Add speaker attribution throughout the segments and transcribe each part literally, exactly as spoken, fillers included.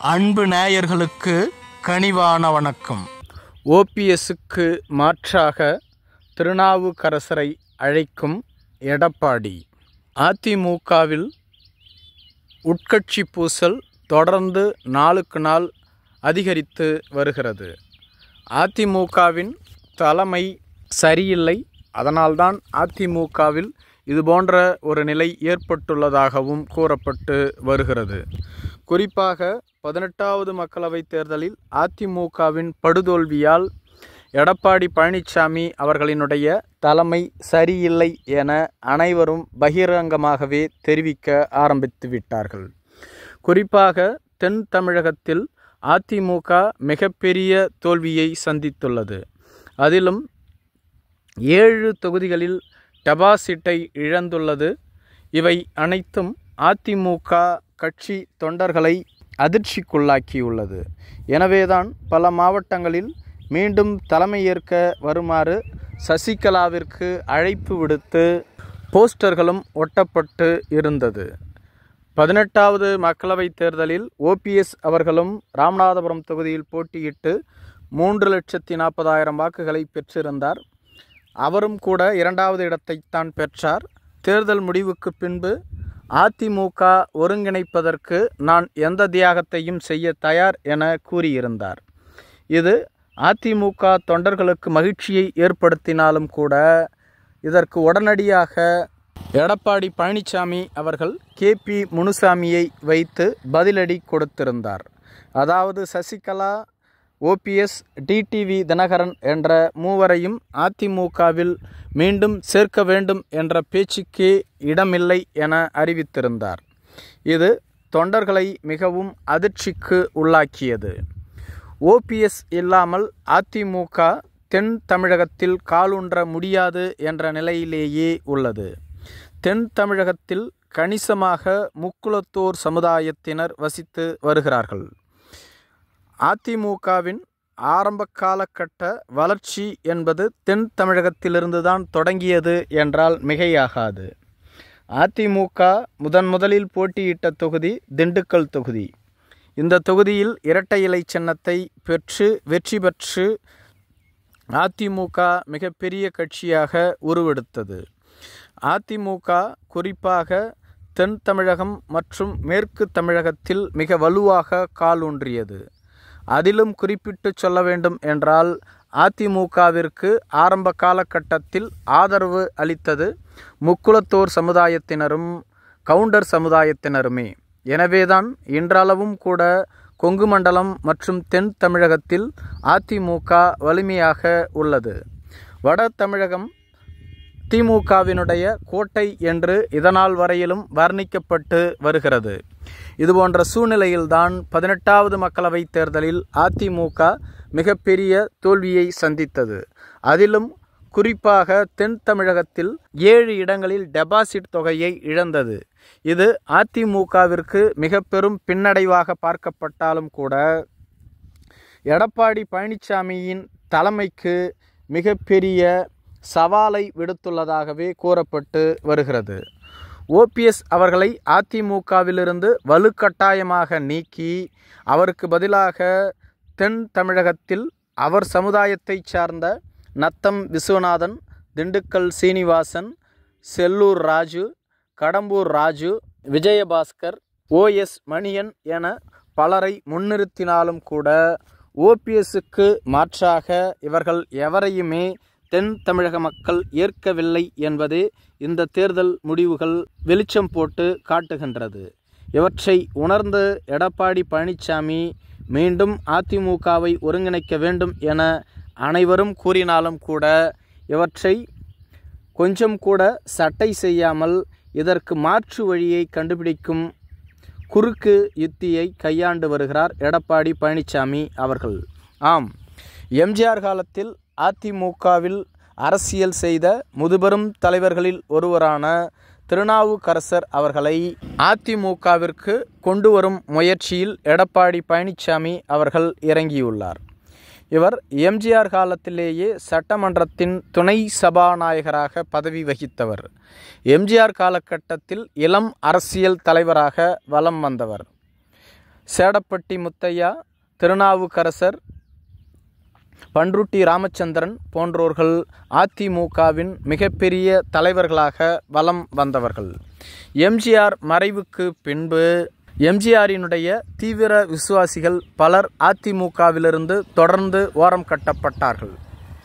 Speaker 1: அன்பு நேயர்களுக்கு கனிவான வணக்கம். ஓபிஎஸ்க்கு மாற்றாக திருநாவுக்கரசரை அழைக்கும் எடப்பாடி. அதிமுகவில் உட்கட்சி பூசல் தொடர்ந்து நாளுக்கு நாள் அதிகரித்து வருகிறது. அதிமுகவின் தலைமை சரியில்லை. அதனால்தான் அதிமுகவில் இதுபோன்ற ஒரு நிலை ஏற்பட்டுள்ளதாகவும் கூறப்பட்டு வருகிறது. குறிப்பாக பதினெட்டாவது மக்களவைத் தேர்தலில் அதிமுகவின் படுதோல்வியால் எடப்பாடி பழனிசாமி அவர்களினுடைய தலைமை சரியில்லை என அனைவரும் பகிரங்கமாகவே தெரிவிக்க ஆரம்பித்து விட்டார்கள். குறிப்பாக தென் தமிழகத்தில் அதிமுக மிகப்பெரிய தோல்வியை சந்தித்துள்ளது. அதிலும் ஏழு தொகுதிகளில் டெபாசிட்டை இழந்துள்ளது. இவை அனைத்தும் அதிமுக கட்சி தொண்டர்களை அதிர்ச்சிக்குள்ளாக்கியுள்ளது. எனவேதான் பல மாவட்டங்களில் மீண்டும் தலைமையேற்க வருமாறு சசிகலாவிற்கு அழைப்பு விடுத்து போஸ்டர்களும் ஒட்டப்பட்டு இருந்தது. பதினெட்டாவது மக்களவைத் தேர்தலில் ஓபிஎஸ் அவர்களும் ராமநாதபுரம் தொகுதியில் போட்டியிட்டு மூன்று லட்சத்தி நாற்பதாயிரம் வாக்குகளை பெற்றிருந்தார். அவரும் கூட இரண்டாவது இடத்தைத்தான் பெற்றார். தேர்தல் முடிவுக்கு பின்பு அதிமுக ஒருங்கிணைப்பதற்கு நான் எந்த தியாகத்தையும் செய்ய தயார் என கூறியிருந்தார். இது அதிமுக தொண்டர்களுக்கு மகிழ்ச்சியை ஏற்படுத்தினாலும் கூட இதற்கு உடனடியாக எடப்பாடி பழனிசாமி அவர்கள் கே பி முனுசாமியை வைத்து பதிலடி கொடுத்திருந்தார். அதாவது சசிகலா, ஓபிஎஸ், டிடிவி தினகரன் என்ற மூவரையும் அதிமுகவில் மீண்டும் சேர்க்க வேண்டும் என்ற பேச்சுக்கே இடமில்லை என அறிவித்திருந்தார். இது தொண்டர்களை மிகவும் அதிர்ச்சிக்கு உள்ளாக்கியது. ஓபிஎஸ் இல்லாமல் அதிமுக தென் தமிழகத்தில் காலூன்ற முடியாது என்ற நிலையிலேயே உள்ளது. தென் தமிழகத்தில் கணிசமாக முக்குளத்தோர் சமுதாயத்தினர் வசித்து வருகிறார்கள். அதிமுகவின் ஆரம்ப காலகட்ட வளர்ச்சி என்பது தென் தமிழகத்திலிருந்து தான் தொடங்கியது என்றால் மிகையாகாது. அதிமுக முதன் முதலில் போட்டியிட்ட தொகுதி திண்டுக்கல் தொகுதி. இந்த தொகுதியில் இரட்டை இலை சின்னத்தை பெற்று வெற்றி பெற்று அதிமுக மிகப்பெரிய கட்சியாக உருவெடுத்தது. அதிமுக குறிப்பாக தென் தமிழகம் மற்றும் மேற்கு தமிழகத்தில் மிக வலுவாக காலூன்றியது. அதிலும் குறிப்பிட்டு சொல்ல வேண்டும் என்றால் அதிமுகவிற்கு ஆரம்ப காலகட்டத்தில் ஆதரவு அளித்தது முக்குளத்தோர் சமுதாயத்தினரும் கவுண்டர் சமுதாயத்தினருமே. எனவேதான் இன்றளவும் கூட கொங்கு மண்டலம் மற்றும் தென் தமிழகத்தில் அதிமுக வலிமையாக உள்ளது. வட தமிழகம் திமுகவினுடைய கோட்டை என்று இதனால் வரையிலும் வர்ணிக்கப்பட்டு வருகிறது. இதுபோன்ற சூழ்நிலையில்தான் பதினெட்டாவது மக்களவைத் தேர்தலில் அதிமுக மிகப்பெரிய தோல்வியை சந்தித்தது. அதிலும் குறிப்பாக தென் தமிழகத்தில் ஏழு இடங்களில் டெபாசிட் தொகையை இழந்தது. இது அதிமுகவிற்கு மிக பெரும் பின்னடைவாக பார்க்கப்பட்டாலும் கூட எடப்பாடி பழனிசாமியின் தலைமைக்கு மிகப்பெரிய சவாலை விடுத்துள்ளதாகவே கூறப்பட்டு வருகிறது. ஓபிஎஸ் அவர்களை அதிமுகவிலிருந்து வலுக்கட்டாயமாக நீக்கி அவருக்கு பதிலாக தென் தமிழகத்தில் அவர் சமுதாயத்தை சார்ந்த நத்தம் விஸ்வநாதன், திண்டுக்கல் சீனிவாசன், செல்லூர் ராஜு, கடம்பூர் ராஜு, விஜயபாஸ்கர், ஓஎஸ் மணியன் என பலரை முன்னிறுத்தினாலும் கூட ஓபிஎஸ்க்கு மாற்றாக இவர்கள் எவரையுமே தென் தமிழக மக்கள் ஏற்கவில்லை என்பதே இந்த தேர்தல் முடிவுகள் வெளிச்சம் போட்டு காட்டுகின்றது. இவற்றை உணர்ந்து எடப்பாடி பழனிசாமி மீண்டும் அதிமுகவை ஒருங்கிணைக்க வேண்டும் என அனைவரும் கூறினாலும் கூட இவற்றை கொஞ்சம் கூட சட்டை செய்யாமல் இதற்கு மாற்று வழியை கண்டுபிடிக்கும் குறுக்கு யுத்தியை கையாண்டு வருகிறார் எடப்பாடி பழனிசாமி அவர்கள். ஆம், எம்ஜிஆர் காலத்தில் அதிமுகவில் அரசியல் செய்த முதுபெரும் தலைவர்களில் ஒருவரான திருநாவுக்கரசர் அவர்களை அதிமுகவிற்கு கொண்டு வரும் முயற்சியில் எடப்பாடி பழனிசாமி அவர்கள் இறங்கியுள்ளார். இவர் எம்ஜிஆர் காலத்திலேயே சட்டமன்றத்தின் துணை சபாநாயகராக பதவி வகித்தவர். எம்ஜிஆர் காலகட்டத்தில் இளம் அரசியல் தலைவராக வலம் வந்தவர். சேடப்பட்டி முத்தையா, திருநாவுக்கரசர், பண்ருட்டி ராமச்சந்திரன் போன்றோர்கள் அதிமுகவின் மிகப்பெரிய தலைவர்களாக வலம் வந்தவர்கள். எம்ஜிஆர் மறைவுக்கு பின்பு எம்ஜிஆரினுடைய தீவிர விசுவாசிகள் பலர் அதிமுகவிலிருந்து தொடர்ந்து ஓரம் கட்டப்பட்டார்கள்.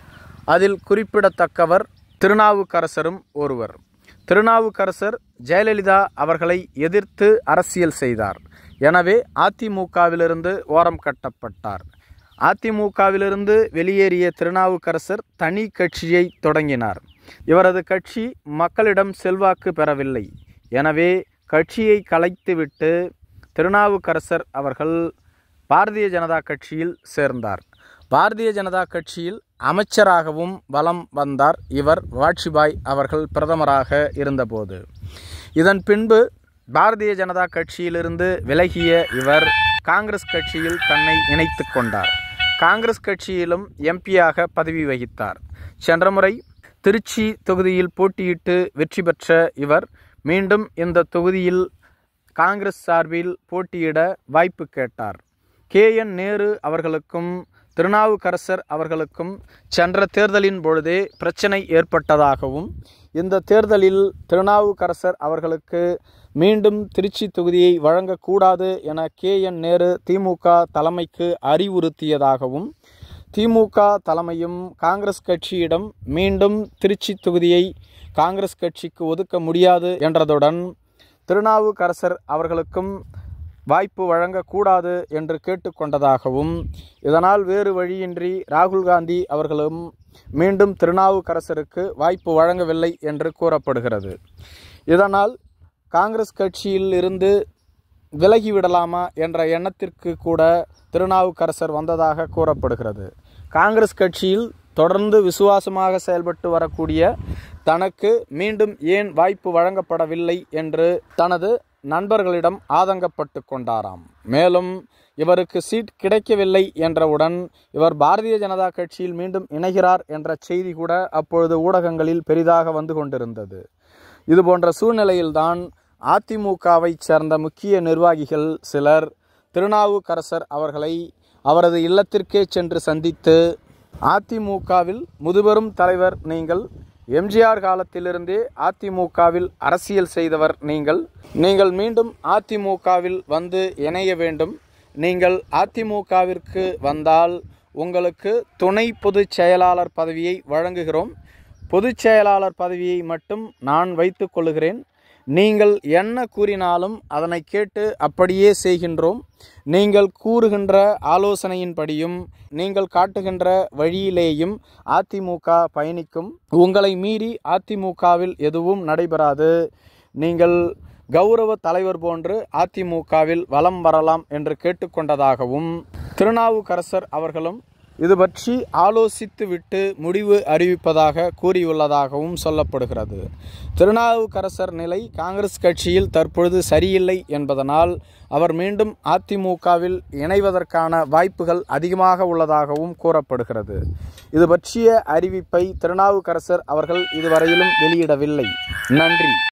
Speaker 1: அதில் குறிப்பிடத்தக்கவர் திருநாவுக்கரசரும் ஒருவர். திருநாவுக்கரசர் ஜெயலலிதா அவர்களை எதிர்த்து அரசியல் செய்தார். எனவே அதிமுகவிலிருந்து ஓரம் கட்டப்பட்டார். அதிமுகவிலிருந்து வெளியேறிய திருநாவுக்கரசர் தனி கட்சியை தொடங்கினார். இவரது கட்சி மக்களிடம் செல்வாக்கு பெறவில்லை. எனவே கட்சியை கலைத்துவிட்டு திருநாவுக்கரசர் அவர்கள் பாரதிய ஜனதா கட்சியில் சேர்ந்தார். பாரதிய ஜனதா கட்சியில் அமைச்சராகவும் வலம் வந்தார் இவர் வாஜ்பாய் அவர்கள் பிரதமராக இருந்தபோது. இதன் பின்பு பாரதிய ஜனதா கட்சியிலிருந்து விலகிய இவர் காங்கிரஸ் கட்சியில் தன்னை இணைத்து கொண்டார். காங்கிரஸ் கட்சியிலும் எம்பியாக பதவி வகித்தார். சென்ற முறை திருச்சி தொகுதியில் போட்டியிட்டு வெற்றி பெற்ற இவர் மீண்டும் இந்த தொகுதியில் காங்கிரஸ் சார்பில் போட்டியிட வாய்ப்பு கேட்டார். கே என் நேரு அவர்களுக்கும் திருநாவுக்கரசர் அவர்களுக்கும் சென்ற தேர்தலின் பொழுதே பிரச்சனை ஏற்பட்டதாகவும், இந்த தேர்தலில் திருநாவுக்கரசர் அவர்களுக்கு மீண்டும் திருச்சி தொகுதியை வழங்கக்கூடாது என கே என் நேரு திமுக தலைமைக்கு அறிவுறுத்தியதாகவும், திமுக தலைமையும் காங்கிரஸ் கட்சியிடம் மீண்டும் திருச்சி தொகுதியை காங்கிரஸ் கட்சிக்கு ஒதுக்க முடியாது என்றதுடன் திருநாவுக்கரசர் அவர்களுக்கும் வாய்ப்பு வழங்கக்கூடாது என்று கேட்டுக்கொண்டதாகவும், இதனால் வேறு வழியின்றி ராகுல் காந்தி அவர்களும் மீண்டும் திருநாவுக்கரசருக்கு வாய்ப்பு வழங்கவில்லை என்று கூறப்படுகிறது. இதனால் காங்கிரஸ் கட்சியில் இருந்து விலகிவிடலாமா என்ற எண்ணத்திற்கு கூட திருநாவுக்கரசர் வந்ததாக கூறப்படுகிறது. காங்கிரஸ் கட்சியில் தொடர்ந்து விசுவாசமாக செயல்பட்டு வரக்கூடிய தனக்கு மீண்டும் ஏன் வாய்ப்பு வழங்கப்படவில்லை என்று தனது நண்பர்களிடம் ஆதங்கப்பட்டு கொண்டாராம். மேலும் இவருக்கு சீட் கிடைக்கவில்லை என்றவுடன் இவர் பாரதிய ஜனதா கட்சியில் மீண்டும் இணைகிறார் என்ற செய்தி கூட அப்பொழுது ஊடகங்களில் பெரிதாக வந்து கொண்டிருந்தது. இதுபோன்ற சூழ்நிலையில்தான் அதிமுகவை சேர்ந்த முக்கிய நிர்வாகிகள் சிலர் திருநாவுக்கரசர் அவர்களை அவரது இல்லத்திற்கே சென்று சந்தித்து, அதிமுகவில் முதுபெரும் தலைவர் நீங்கள், எம்ஜிஆர் காலத்திலிருந்தே அதிமுகவில் அரசியல் செய்தவர் நீங்கள், நீங்கள் மீண்டும் அதிமுகவில் வந்து இணைய வேண்டும். நீங்கள் அதிமுகவிற்கு வந்தால் உங்களுக்கு துணை பொதுச் செயலாளர் பதவியை வழங்குகிறோம். பொதுச் செயலாளர் பதவியை மட்டும் நான் வைத்து கொள்ளுகிறேன். நீங்கள் என்ன கூறினாலும் அதனை கேட்டு அப்படியே செய்கின்றோம். நீங்கள் கூறுகின்ற ஆலோசனையின்படியும் நீங்கள் காட்டுகின்ற வழியிலேயும் அதிமுக பயணிக்கும். உங்களை மீறி அதிமுகவில் எதுவும் நடைபெறாது. நீங்கள் கௌரவ தலைவர் போன்று அதிமுகவில் வலம் வரலாம் என்று கேட்டுக்கொண்டதாகவும், திருநாவுக்கரசர் அவர்களும் இது பற்றி ஆலோசித்து விட்டு முடிவு அறிவிப்பதாக கூறியுள்ளதாகவும் சொல்லப்படுகிறது. திருநாவுக்கரசர் நிலை காங்கிரஸ் கட்சியில் தற்பொழுது சரியில்லை என்பதனால் அவர் மீண்டும் அதிமுகவில் இணைவதற்கான வாய்ப்புகள் அதிகமாக உள்ளதாகவும் கூறப்படுகிறது. இது பற்றிய அறிவிப்பை திருநாவுக்கரசர் அவர்கள் இதுவரையிலும் வெளியிடவில்லை. நன்றி.